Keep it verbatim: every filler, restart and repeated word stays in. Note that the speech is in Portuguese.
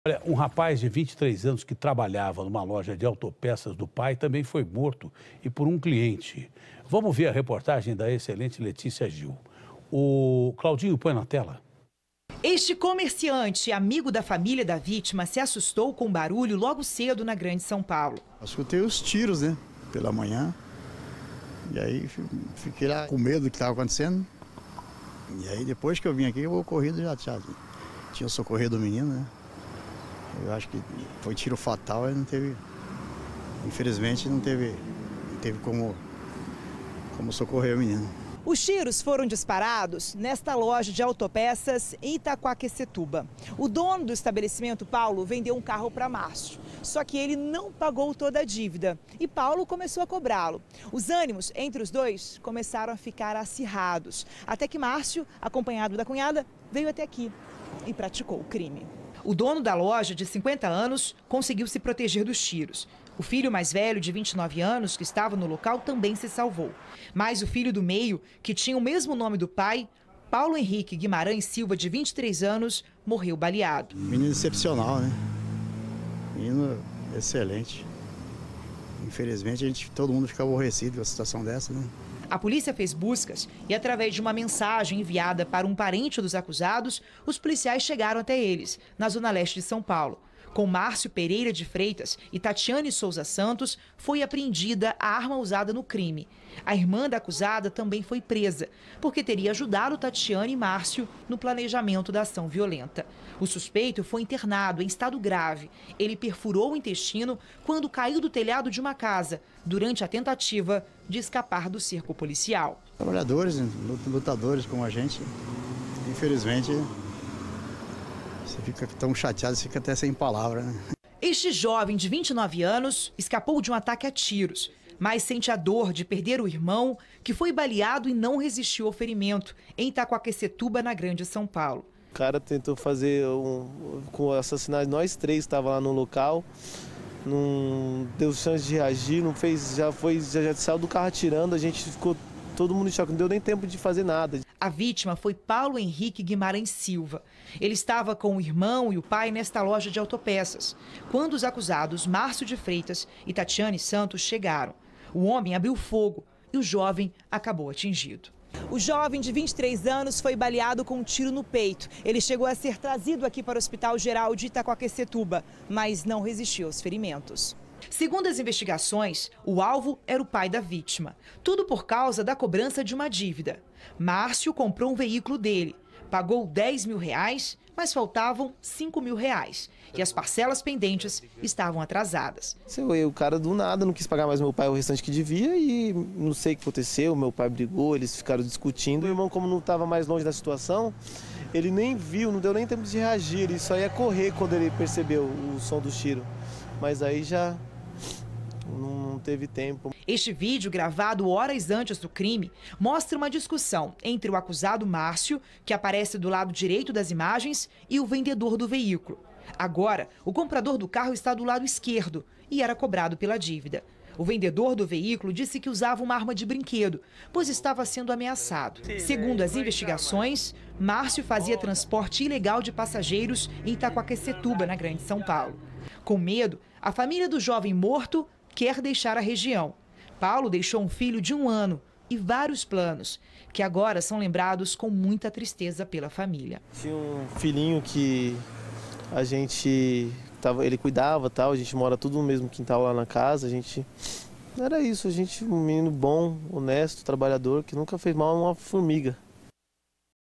Olha, um rapaz de vinte e três anos que trabalhava numa loja de autopeças do pai também foi morto e por um cliente. Vamos ver a reportagem da excelente Letícia Gil. O Claudinho põe na tela. Este comerciante, amigo da família da vítima, se assustou com o barulho logo cedo na Grande São Paulo. Eu escutei os tiros, né, pela manhã. E aí fiquei lá com medo do que estava acontecendo. E aí depois que eu vim aqui, o ocorrido já tinha, tinha socorrido o menino, né? Eu acho que foi tiro fatal e não teve, infelizmente não teve, não teve como, como socorrer o menino. Os tiros foram disparados nesta loja de autopeças em Itaquaquecetuba. O dono do estabelecimento, Paulo, vendeu um carro para Márcio. Só que ele não pagou toda a dívida e Paulo começou a cobrá-lo. Os ânimos entre os dois começaram a ficar acirrados, até que Márcio, acompanhado da cunhada, veio até aqui e praticou o crime. O dono da loja, de cinquenta anos, conseguiu se proteger dos tiros. O filho mais velho, de vinte e nove anos, que estava no local, também se salvou. Mas o filho do meio, que tinha o mesmo nome do pai, Paulo Henrique Guimarães Silva, de vinte e três anos, morreu baleado. Menino excepcional, né? Menino excelente. Infelizmente, a gente, todo mundo fica aborrecido com a situação dessa, né? A polícia fez buscas e, através de uma mensagem enviada para um parente dos acusados, os policiais chegaram até eles, na zona leste de São Paulo. Com Márcio Pereira de Freitas e Tatiane Souza Santos, foi apreendida a arma usada no crime. A irmã da acusada também foi presa, porque teria ajudado Tatiane e Márcio no planejamento da ação violenta. O suspeito foi internado em estado grave. Ele perfurou o intestino quando caiu do telhado de uma casa, durante a tentativa de escapar do cerco policial. Trabalhadores, lutadores como a gente, infelizmente, você fica tão chateado, você fica até sem palavra, né? Este jovem de vinte e nove anos escapou de um ataque a tiros, mas sente a dor de perder o irmão, que foi baleado e não resistiu ao ferimento, em Itaquaquecetuba, na Grande São Paulo. O cara tentou fazer um, com assassinar nós três, estava lá no local, não deu chance de reagir, não fez, já foi, já, já saiu do carro atirando, a gente ficou todo mundo em choque, não deu nem tempo de fazer nada. A vítima foi Paulo Henrique Guimarães Silva. Ele estava com o irmão e o pai nesta loja de autopeças, quando os acusados Márcio de Freitas e Tatiane Santos chegaram. O homem abriu fogo e o jovem acabou atingido. O jovem de vinte e três anos foi baleado com um tiro no peito. Ele chegou a ser trazido aqui para o Hospital Geral de Itaquaquecetuba, mas não resistiu aos ferimentos. Segundo as investigações, o alvo era o pai da vítima. Tudo por causa da cobrança de uma dívida. Márcio comprou um veículo dele, pagou dez mil reais, mas faltavam cinco mil reais. E as parcelas pendentes estavam atrasadas. O cara do nada não quis pagar mais meu pai o restante que devia e não sei o que aconteceu, meu pai brigou, eles ficaram discutindo. O irmão, como não estava mais longe da situação, ele nem viu, não deu nem tempo de reagir, ele só ia correr quando ele percebeu o som do tiro. Mas aí já não teve tempo. Este vídeo, gravado horas antes do crime, mostra uma discussão entre o acusado Márcio, que aparece do lado direito das imagens, e o vendedor do veículo. Agora, o comprador do carro está do lado esquerdo e era cobrado pela dívida. O vendedor do veículo disse que usava uma arma de brinquedo, pois estava sendo ameaçado. Segundo as investigações, Márcio fazia transporte ilegal de passageiros em Itaquaquecetuba, na Grande São Paulo. Com medo, a família do jovem morto quer deixar a região. Paulo deixou um filho de um ano e vários planos, que agora são lembrados com muita tristeza pela família. Tinha um filhinho que a gente tava, ele cuidava, tal, a gente mora tudo no mesmo quintal lá na casa, a gente era isso, a gente um menino bom, honesto, trabalhador, que nunca fez mal a uma formiga.